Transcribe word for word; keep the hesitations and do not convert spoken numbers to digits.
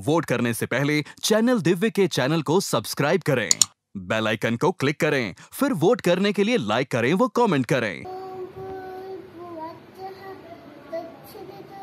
Vote करने से पहले चैनल दिव्य के चैनल को सब्सक्राइब करें, बेल आइकन को क्लिक करें, फिर वोट करने के लिए लाइक करें व कमेंट करें।